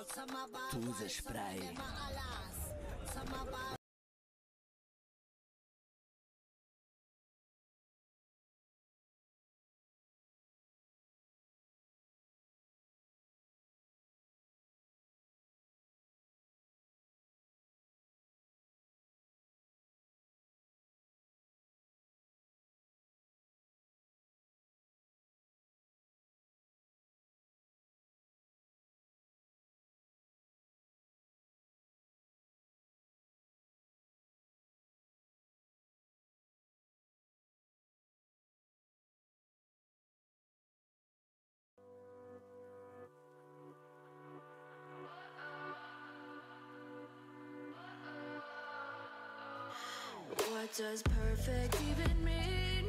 Tu usas spray. What does perfect even mean?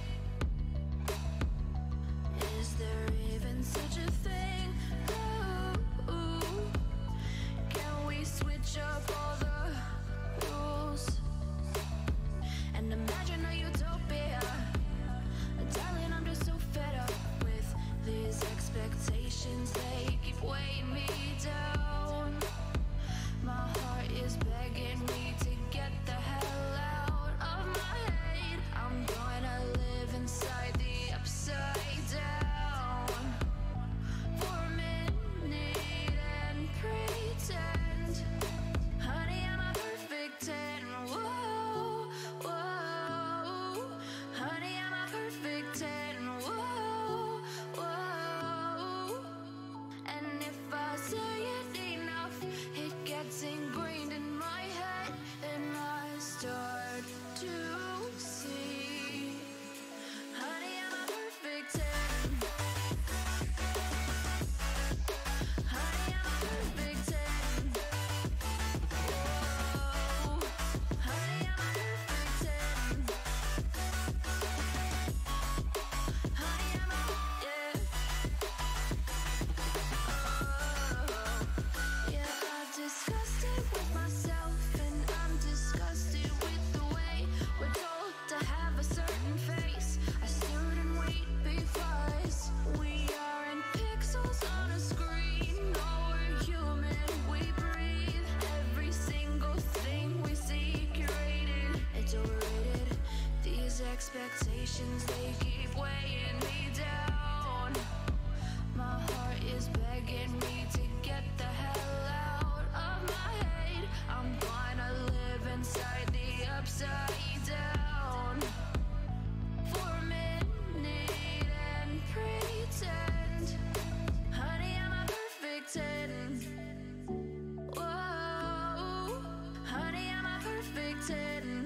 Is there even such a thing? Ooh, can we switch up all the rules and imagine a utopia? Darling, I'm just so fed up with these expectations. They keep weighing me down. My heart is begging me to get the hell out of my head. I'm gonna live inside the upside down for a minute and pretend, honey, I'm a perfect 10. Whoa, whoa, honey, I'm a perfect 10. Whoa, whoa, and if I say it enough, it gets ingrained in my head, and I start to see, honey, I'm a perfect 10. Honey, I'm a perfect 10. Whoa, honey, I'm a perfect 10. Honey, I'm a, yeah. Yeah, I've discussed it with myself, and I'm disgusted with the way we're told to have a certain face, a certain weight, because we aren't pixels on a screen. No, we're human, we breathe. Every single thing we see curated, it's overrated. These expectations, they keep weighing me down. My heart is begging me to get the hell out of my head. I'm gonna live inside the upside down for a minute and pretend, honey, I'm a perfect 10. Whoa, honey, I'm a perfect 10.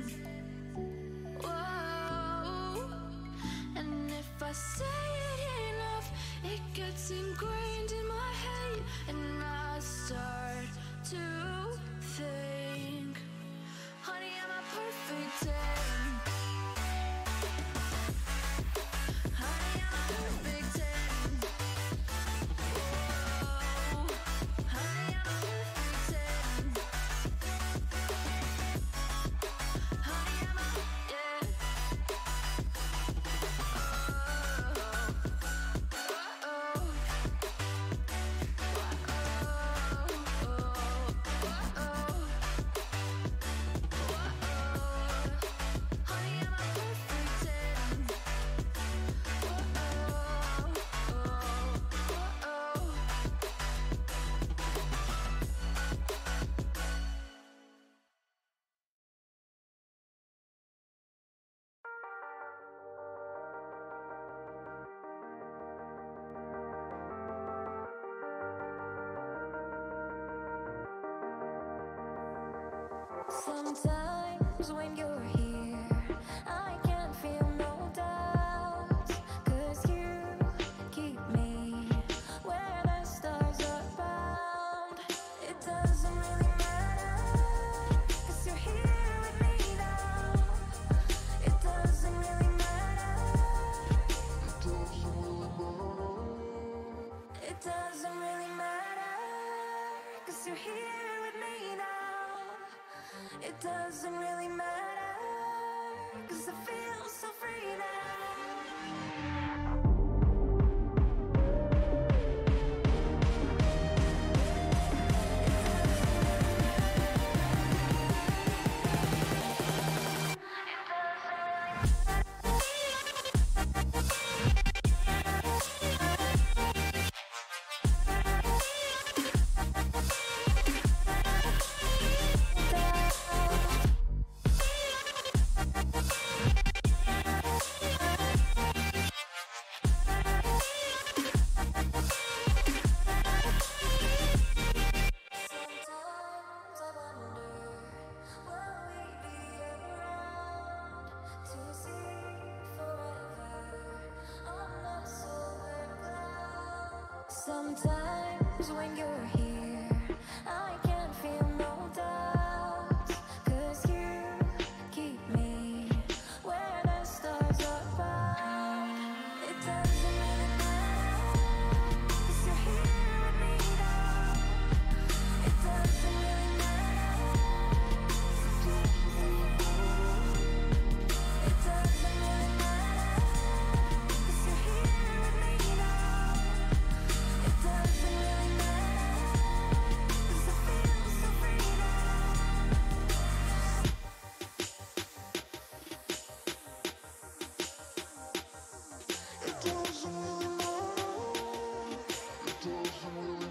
Whoa, and if I say it enough, it gets ingrained in my head, and I start to think, honey, I'm a perfect 10. Honey, I'm a perfect 10. Whoa, honey, I'm a perfect 10. Honey, I'm a, yeah. Sometimes when you're here, I can't feel no doubts, 'cause you keep me where the stars are bound. It doesn't really matter, 'cause you're here with me now. It doesn't really matter. It doesn't really matter, 'cause you're here with me now. It doesn't really matter, 'cause I feel so free now. Sometimes when you're here, I can't feel no doubts, 'cause you keep me where the stars are above. It doesn't really matter, 'cause you're here with me now. It doesn't really matter. It doesn't really matter, 'cause you're here with me now. It doesn't really matter, 'cause I feel so free now. It doesn't really matter. It doesn't really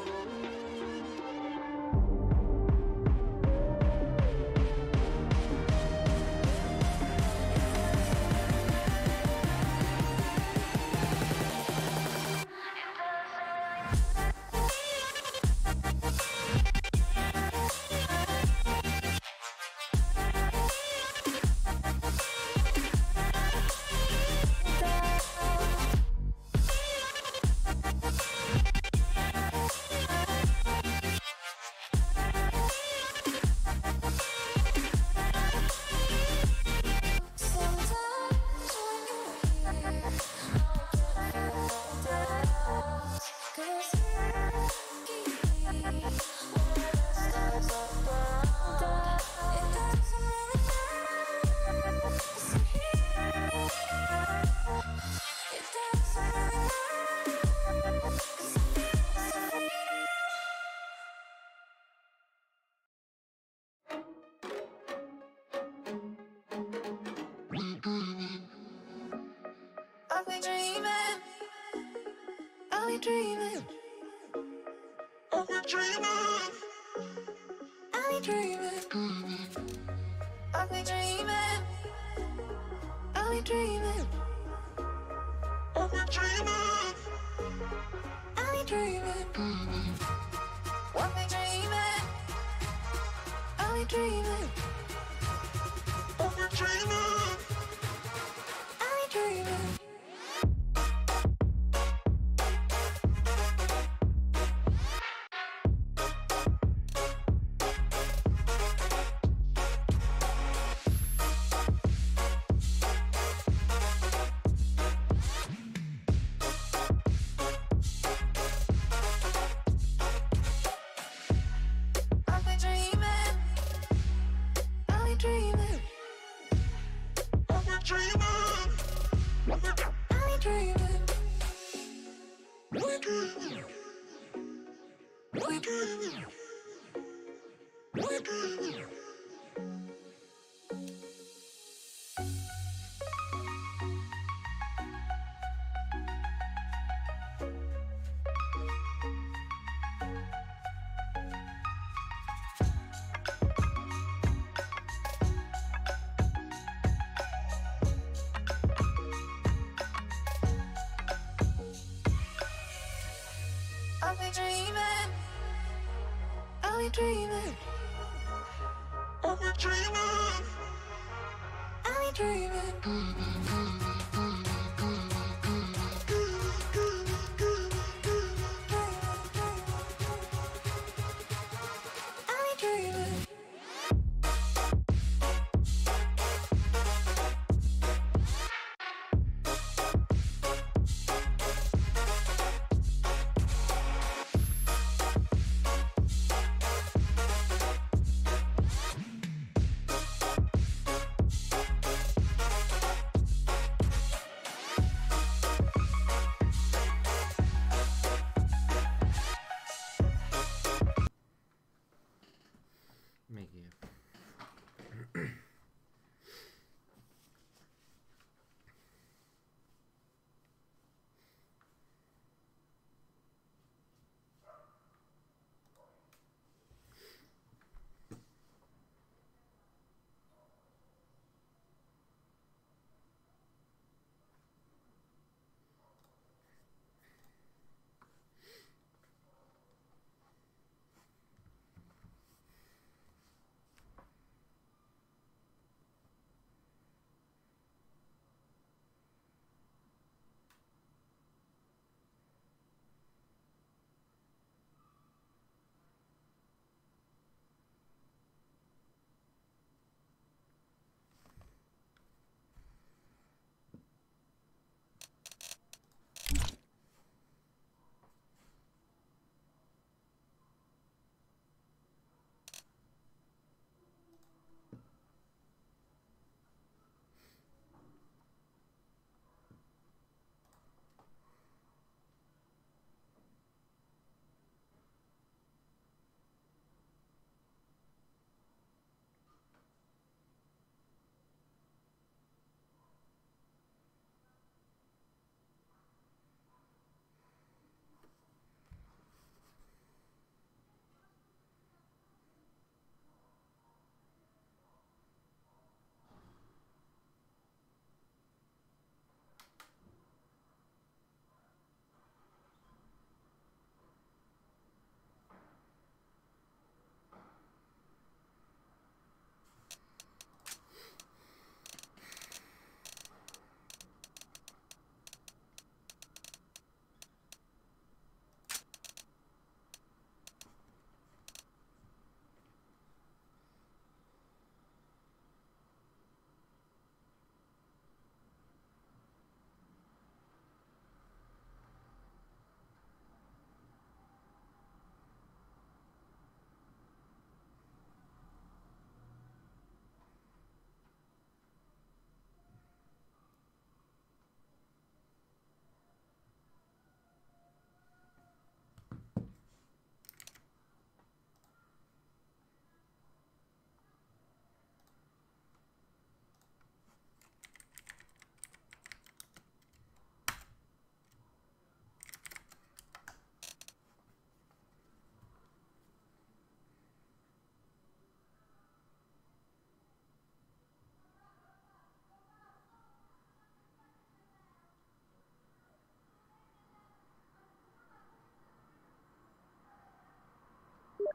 I've been dreaming, I've been dreaming, I've been dreaming, I've been dreaming, I've been dreaming, I've been dreaming, I've been dreaming, I've been dreaming, I've been dreaming, I've been dreaming, I've been dreaming, I've been dreaming. I've been dreaming, I've been dreaming, I've been dreaming, I've been dreaming.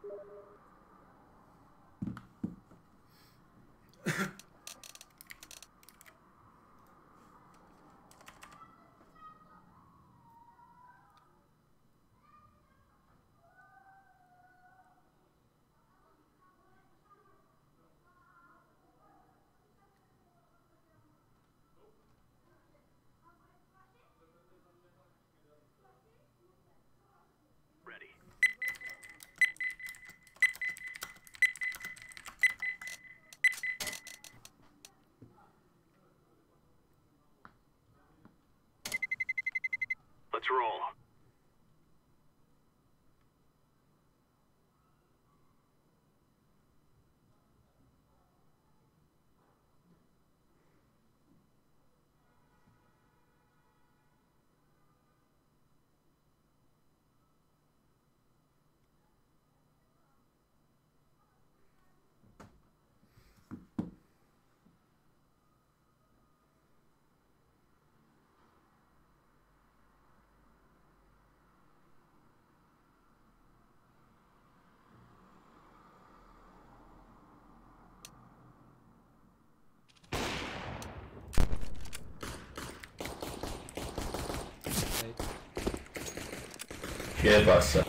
Let's roll. ¿Qué pasa?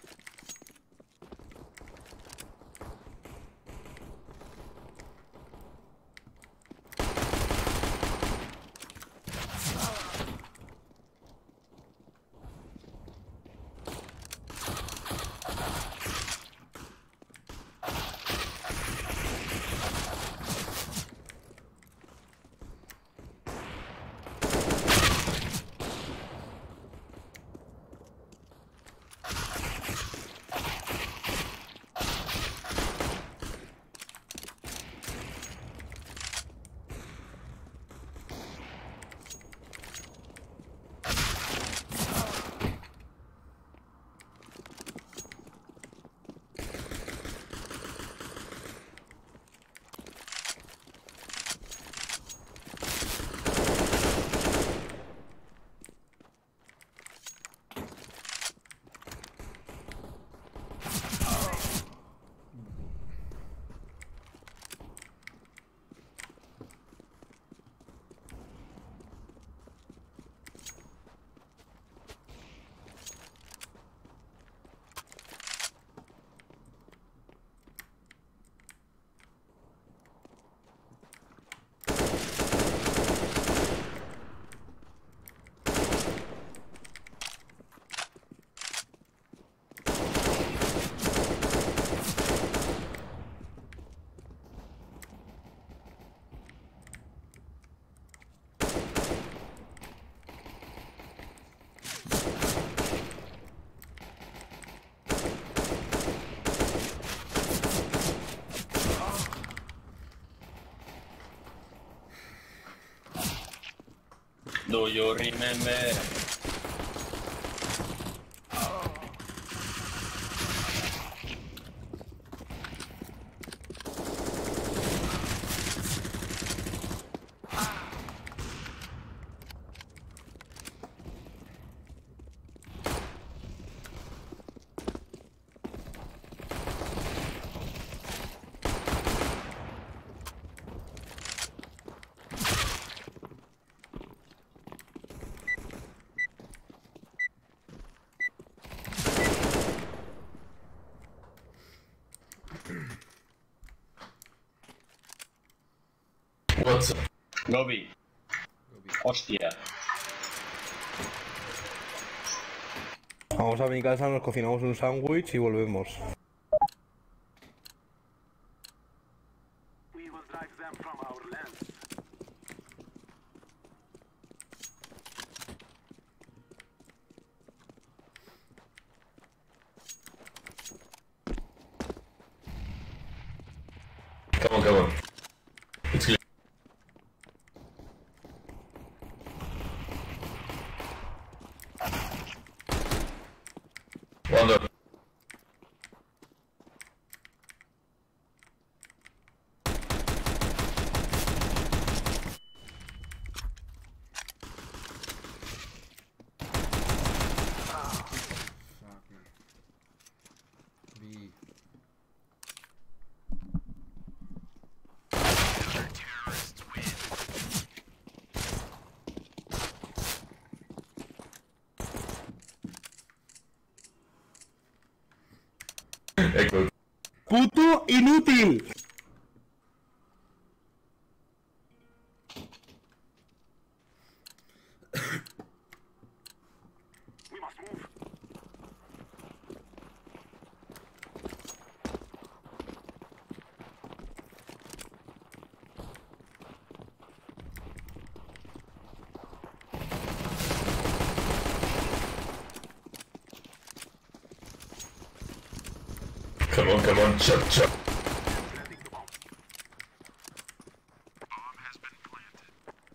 Do you remember? What's up? Gobi. Hostia. Vamos a mi casa, nos cocinamos un sándwich y volvemos. We will drive them from our land. Come on. It's clear. Wonder. Fuck, man. B. Echo. ¡Puto inútil! We must move. Come on, chop, chop. Planting the bomb. Bomb has been planted.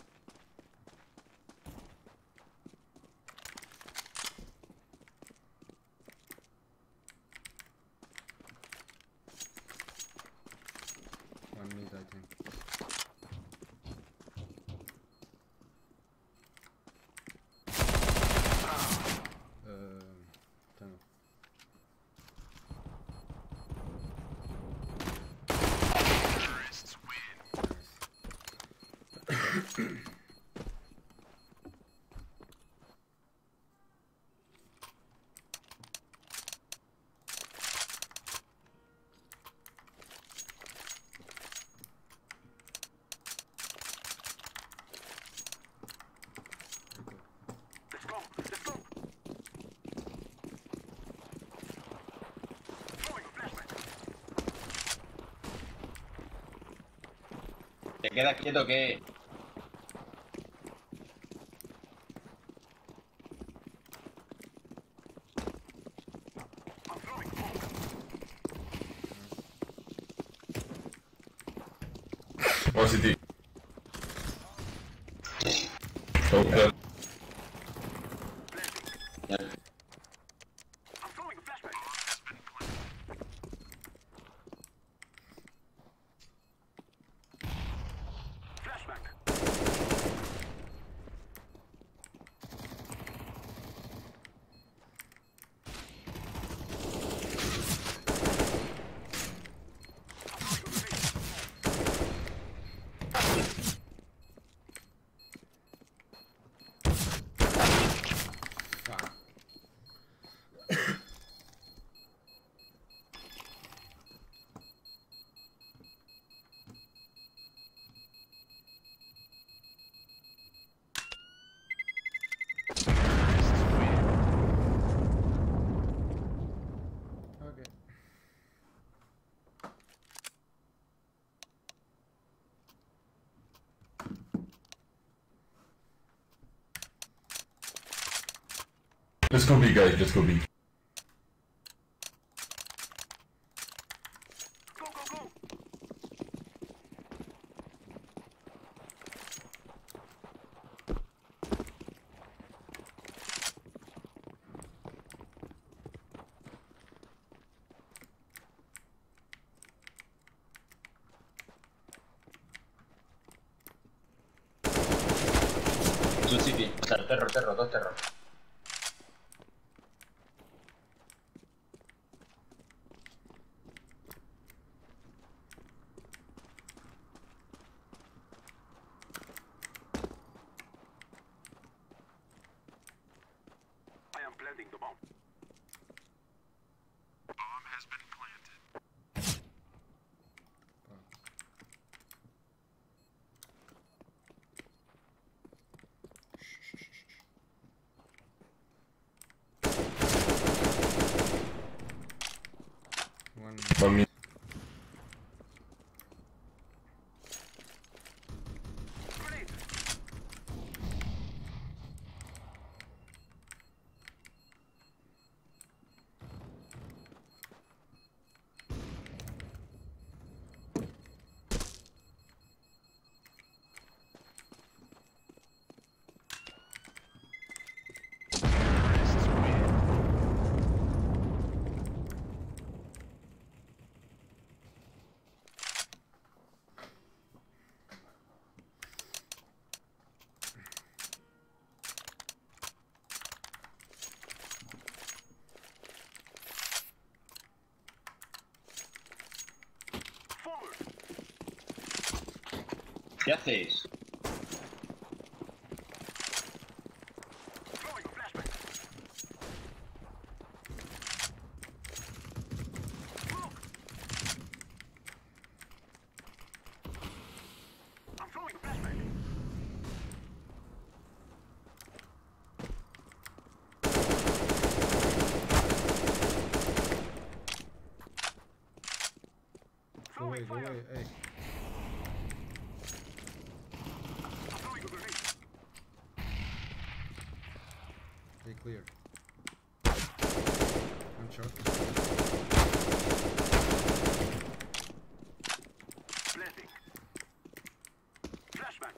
One mid, I think. Tunnel. Terrorists win. Let's go. Let's go. Throwing a flashback. Te quedas quieto que... I'm throwing smoke. One city. Okay. Planting. I'm throwing a flashback. Bomb has been planted. Flashback. Fuck. Okay. Let's go B, guys. Let's go B. Go, go, go. Two city. O sea, terror, dos terror. I am planting the bomb. Bomb has been planted. One. One mid. Grenade. Terrorists win. Forward. ¿Qué haces? Throwing a flashback. short. Planting. Flashback.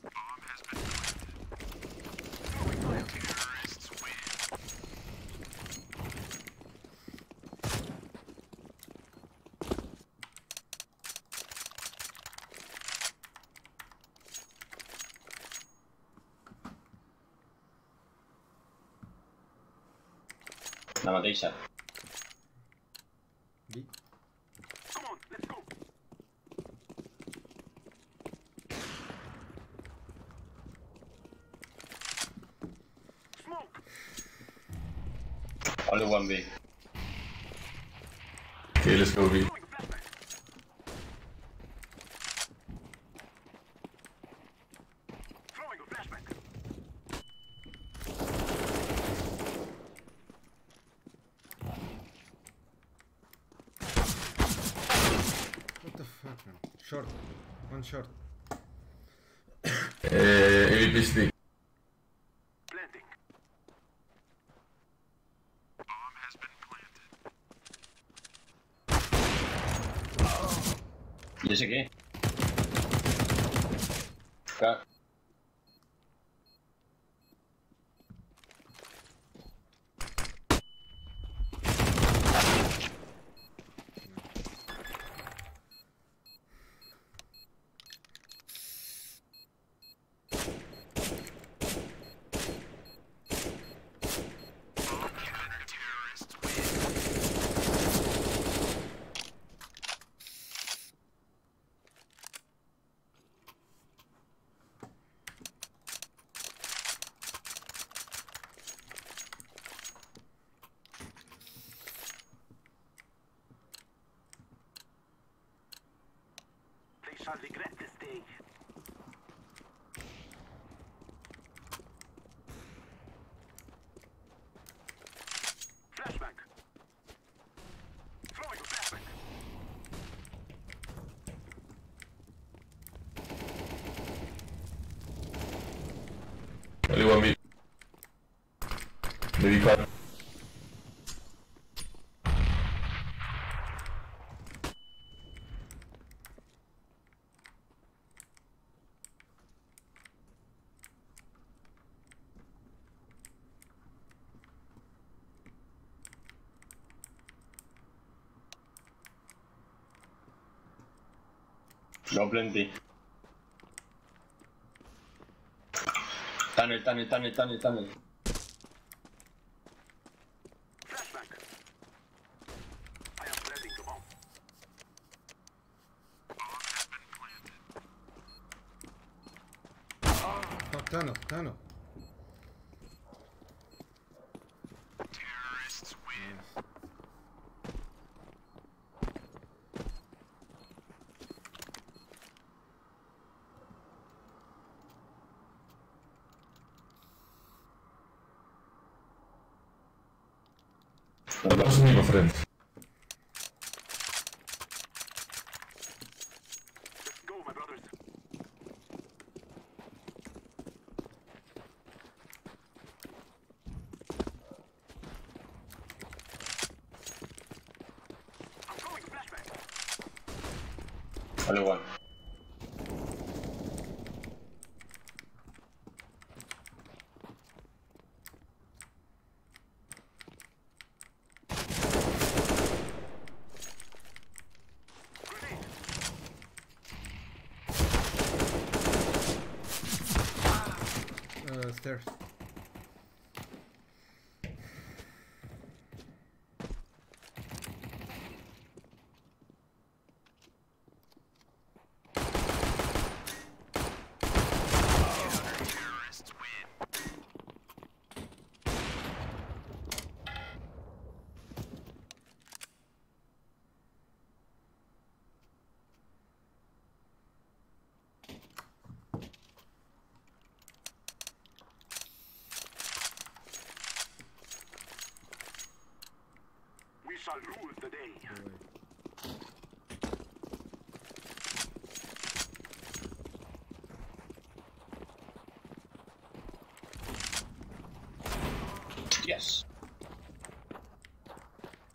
La matéis. B. Come on, let's go. Smoke. Only one B. Okay, let's go B. Throwing a flashback. Throwing a flashback. What the fuck, man? Short. One short. AWP stick. Planting. ¿Y ese qué? Ca- They shall regret this day. Flashback. Throwing a flashback. Only one B. Maybe cut. No plenty. Tunnel. Flashback. I am planting the bomb. Fuck, tunnel. Dat was niet, mijn vriend. Let's go, my brothers. I'm throwing a flashback. Only one. Grenade. Stairs. We shall rule the day. Yes.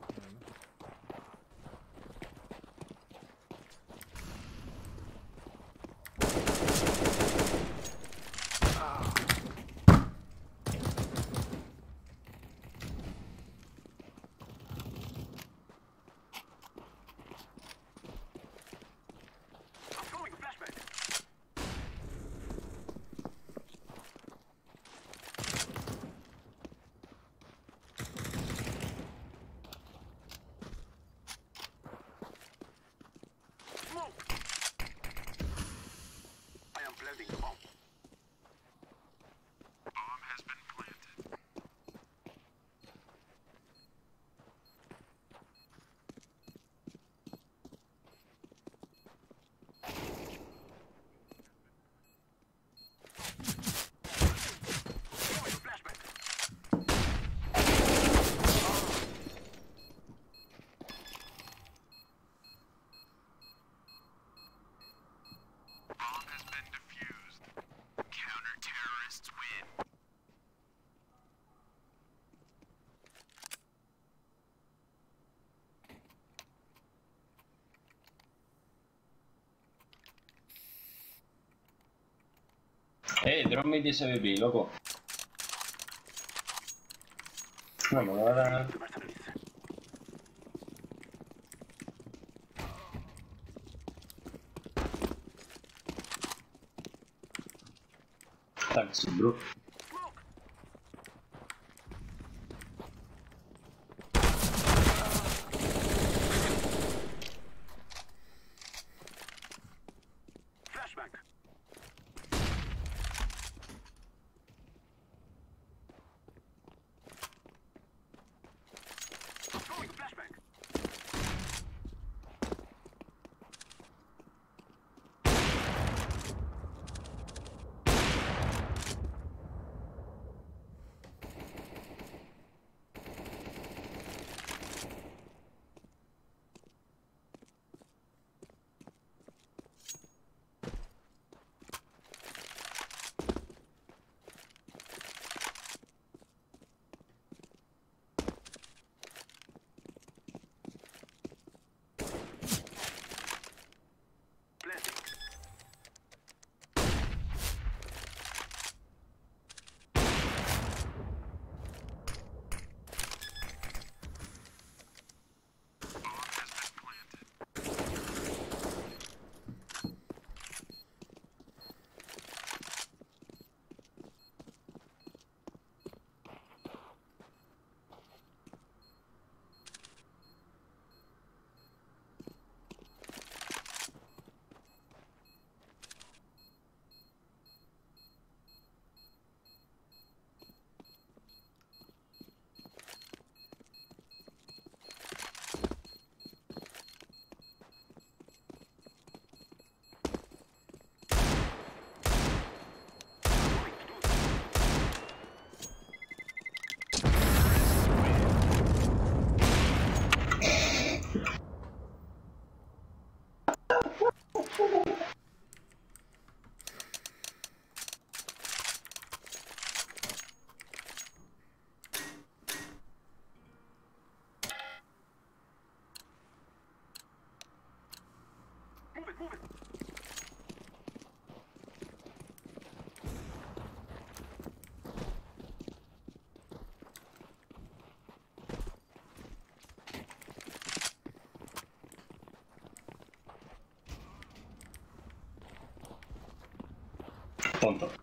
Drop mid y SVP, loco. No, me voy a dar... Thanks, bro. Flashback. Throwing a flashback. Move it. Tonto.